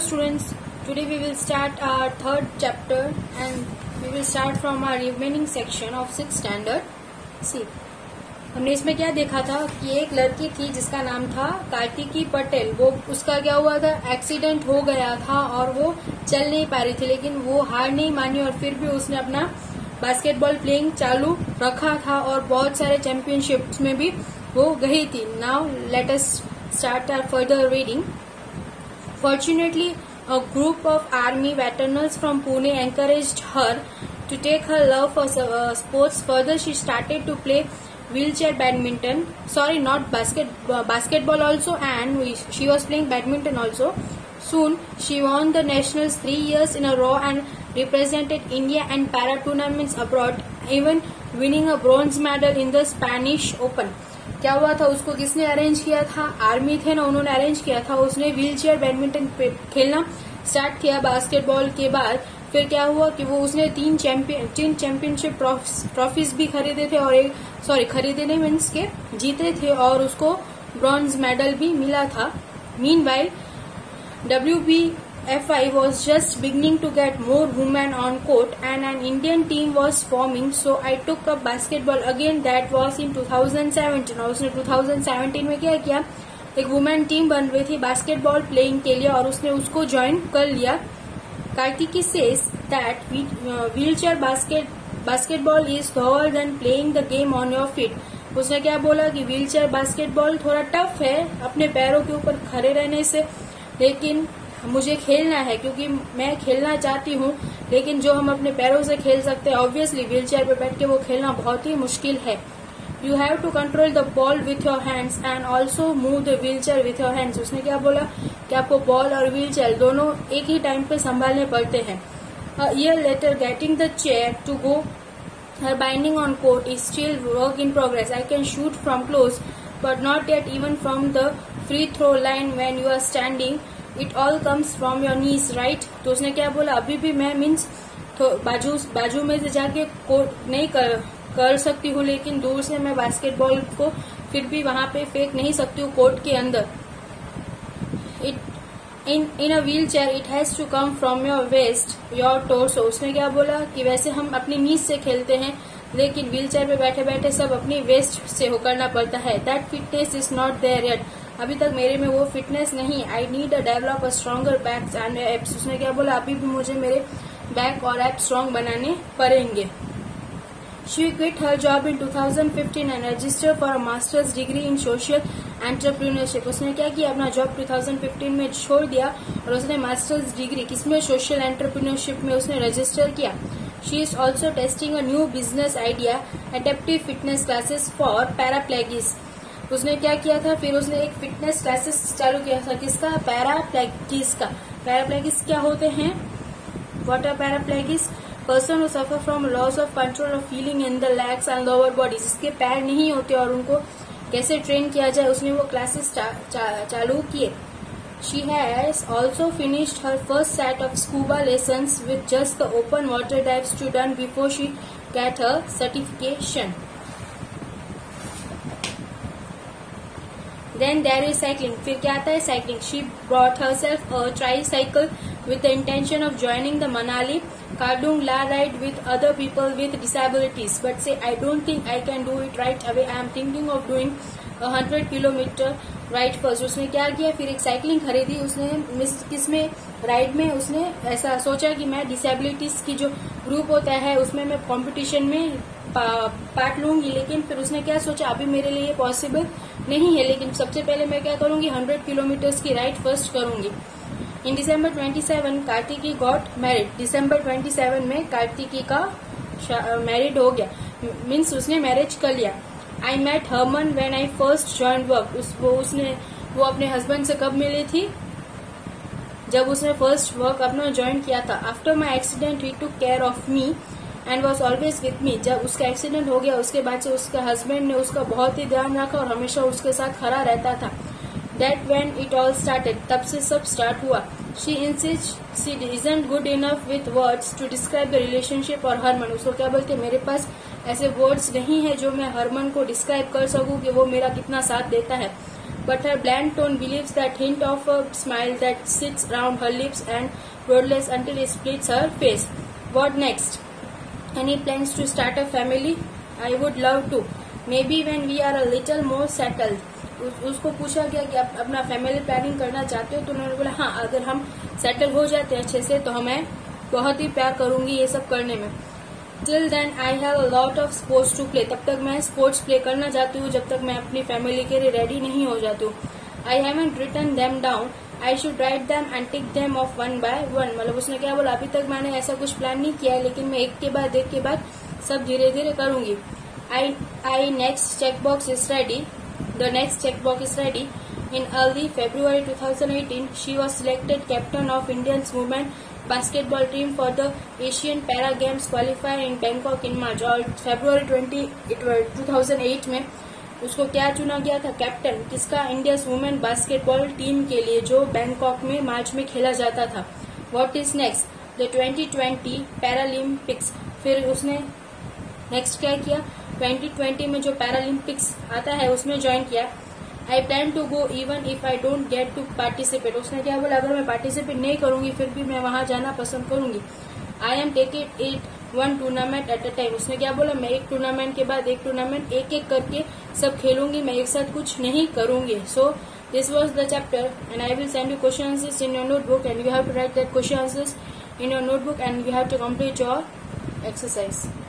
students, today we will start our third chapter and we will start from our remaining section of 6th standard. See, हमने इसमें क्या देखा था कि एक लड़की थी जिसका नाम था कार्तिकी पटेल. वो उसका क्या हुआ था, एक्सीडेंट हो गया था और वो चल नहीं पा रही थी, लेकिन वो हार नहीं मानी और फिर भी उसने अपना बास्केटबॉल प्लेइंग चालू रखा था और बहुत सारे चैंपियनशिप्स में भी वो गई थी. Now let us start our further reading. Fortunately, a group of army veterans from Pune encouraged her to take her love for sports further. She started to play wheelchair badminton. Sorry, not basketball also, and she was playing badminton also. Soon, she won the nationals 3 years in a row and represented India and para tournaments abroad, even winning a bronze medal in the Spanish Open. क्या हुआ था, उसको किसने arrange किया था, army थे ना, उन्होंने अरेंज किया था. उसने व्हीलचेयर बैडमिंटन खेलना स्टार्ट किया बास्केटबॉल के बाद. फिर क्या हुआ कि वो उसने तीन चैंपियनशिप ट्रॉफीज भी खरीदे थे और खरीदे नहीं मीन्स के जीते थे और उसको ब्रॉन्ज मेडल भी मिला था. Meanwhile WBFI was just beginning to get more women on court and an Indian team was forming, so I took up basketball again. That was in 2017. और उसने 2017 में क्या किया, एक वुमेन टीम बन रही थी बास्केटबॉल प्लेइंग के लिए और उसने उसको ज्वाइन कर लिया. Kartiki says that wheelchair basketball is slower than playing the game on your feet. उसने क्या बोला कि व्हीलचेयर बास्केटबॉल थोड़ा टफ है अपने पैरों के ऊपर खड़े रहने से, लेकिन मुझे खेलना है क्योंकि मैं खेलना चाहती हूँ. लेकिन जो हम अपने पैरों से खेल सकते हैं, ऑब्वियसली व्हीलचेयर पे बैठ के वो खेलना बहुत ही मुश्किल है. You have to control the ball with your hands and also move the wheelchair with your hands. उसने क्या बोला कि आपको बॉल और व्हीलचेयर दोनों एक ही टाइम पे संभालने पड़ते हैं. A year later getting the chair to go her binding on court is still work in progress. I can shoot from close but not yet even from the free throw line when you are standing. It all comes from your knees right. तो उसने क्या बोला, अभी भी मैं means तो बाजू में से जाके कोर्ट नहीं कर सकती हूँ, लेकिन दूर से मैं बास्केटबॉल को फिर भी वहां पे फेंक नहीं सकती हूँ कोर्ट के अंदर. In a wheel chair it has to come from your waist your torso. उसने क्या बोला कि वैसे हम अपनी नीज से खेलते हैं, लेकिन व्हील चेयर पे बैठे बैठे सब अपनी वेस्ट से हो करना पड़ता है. That fitness is not there yet. अभी तक मेरे में वो फिटनेस नहीं. I need a develop a stronger backs and abs. उसने क्या बोला, अभी भी मुझे मेरे बैक और एप स्ट्रॉन्ग बनाने पड़ेंगे. She quit her job in 2015 and register for a masters degree in social entrepreneurship. उसने क्या किया, अपना जॉब 2015 में छोड़ दिया और उसने मास्टर्स डिग्री किसमें, सोशल एंटरप्रेन्योरशिप में उसने रजिस्टर किया. She is also testing a new business idea, adaptive fitness classes for paraplegics. उसने क्या किया था, फिर उसने एक फिटनेस क्लासेस चालू किया था. किसका, पैराप्लेगिस का. पैराप्लेगिस क्या होते हैं, what are paraplegics? Person who suffer from loss of control of feeling in the legs and lower body. जिसके पैर नहीं होते और उनको कैसे ट्रेन किया जाए, उसने वो क्लासेस चालू किए. She has also finished her first set of scuba lessons with just the open water dives two done before she get her certification. Then there is cycling. फिर क्या आता है, cycling. She brought herself a tricycle with the intention of joining the Manali Kardung La ride with other people with disabilities. But say I don't think I can do it right away. I am thinking of doing 100 kilometer ride first. उसने क्या किया, फिर एक cycling खरीदी. उसने किसमें, ride में उसने ऐसा सोचा कि मैं डिसेबिलिटीज की जो ग्रुप होता है उसमें मैं कंपटीशन में पार्ट लूंगी. लेकिन फिर उसने क्या सोचा, अभी मेरे लिए पॉसिबल नहीं है, लेकिन सबसे पहले मैं क्या करूंगी, 100 किलोमीटर्स की राइड फर्स्ट करूंगी. In December 27 Kartiki got married. December 27 में कार्तिकी का मैरिड हो गया, मीन्स उसने मैरिज कर लिया. I met Harman when I first join work. वो अपने हस्बैंड से कब मिली थी, जब उसने फर्स्ट वर्क अपना ज्वाइन किया था. After my accident he took care of me and was always with me. जब उसका एक्सीडेंट हो गया उसके बाद से उसका हस्बैंड ने उसका बहुत ही ध्यान रखा और हमेशा उसके साथ खड़ा रहता था. That when it all started. तब से सब स्टार्ट हुआ. She insist she isn't good enough with words to describe the relationship और हरमन. उसको क्या बोलते, मेरे पास ऐसे वर्ड्स नहीं है जो मैं हरमन को डिस्क्राइब कर सकूं कि वो मेरा कितना साथ देता है. but her bland tone believes that hint of a smile that sits round her lips and wordless until it splits her face. What next? Any plans to start a family? I would love to. Maybe when we are a little more settled. उसको पूछा गया कि आप अपना family planning करना चाहते हो, तो उन्होंने बोला हाँ, अगर हम सेटल हो जाते हैं अच्छे से तो हमें बहुत ही प्यार करूंगी ये सब करने में. Till then I have a lot of sports to play. तब तक मैं स्पोर्ट्स प्ले करना चाहती हूँ जब तक मैं अपनी फैमिली के लिए रेडी नहीं हो जाती हूँ. I haven't written them down. I should write them and tick them off one by one. मतलब उसने क्या बोला, अभी तक मैंने ऐसा कुछ प्लान नहीं किया है, लेकिन मैं एक के बाद सब धीरे धीरे करूंगी. I next checkbox is ready. The next checkbox is ready. In early February 2018, she was selected captain of Indian's women basketball team for the Asian Para Games qualifier in Bangkok in March. और February 2008 में उसको क्या चुना गया था, captain किसका, India women basketball team के लिए जो बैंकॉक में मार्च में खेला जाता था. What is next? The 2020 Paralympics. फिर उसने नेक्स्ट क्या किया, 2020 में जो पैरालंपिक्स आता है उसमें ज्वाइन किया. I plan to go even if I don't get to participate. उसने क्या बोला, अगर मैं पार्टिसिपेट नहीं करूंगी फिर भी मैं वहां जाना पसंद करूंगी. I am taking it one tournament at a time. उसने क्या बोला, मैं एक टूर्नामेंट के बाद एक टूर्नामेंट एक एक करके सब खेलूंगी, मैं एक साथ कुछ नहीं करूंगी. So this was the chapter and I will send you question answers in your notebook and you have to write that question answers in your notebook and you have to complete your exercise.